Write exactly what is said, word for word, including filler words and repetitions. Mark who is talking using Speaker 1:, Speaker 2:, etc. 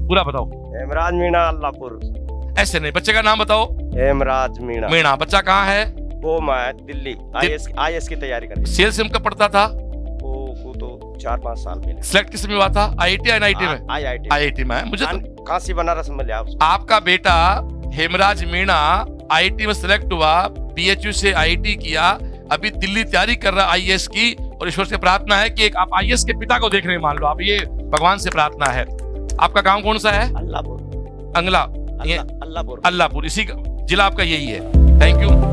Speaker 1: पूरा बताओ।
Speaker 2: हेमराज मीणा अल्लाहपुर।
Speaker 1: ऐसे नहीं, बच्चे का नाम बताओ।
Speaker 2: हेमराज मीणा।
Speaker 1: मीणा। बच्चा कहाँ है?
Speaker 2: वो मैं दिल्ली आईएएस आईएएस की तैयारी कर।
Speaker 1: सेल सिम कब पढ़ता था?
Speaker 2: वो वो तो चार पाँच साल पहले।
Speaker 1: सिलेक्ट किस में हुआ था? आईआईटी या एनआईटी में?
Speaker 2: आईआईटी।
Speaker 1: आईआईटी में। मुझे तो
Speaker 2: काशी बनारस में लिया उसको।
Speaker 1: आपका बेटा हेमराज मीणा आईआईटी में सिलेक्ट हुआ, पीएचयू से आईआईटी किया, अभी दिल्ली तैयारी कर रहा आईएएस की, और ईश्वर से प्रार्थना है कि एक आप आईएएस के पिता को देख रहे हैं, मान लो आप, ये भगवान से प्रार्थना है। आपका गांव कौन सा है?
Speaker 2: अल्लाहपुर।
Speaker 1: अंगला।
Speaker 2: अल्लाहपुर।
Speaker 1: अल्लाहपुर, इसी जिला आपका यही है। Thank you.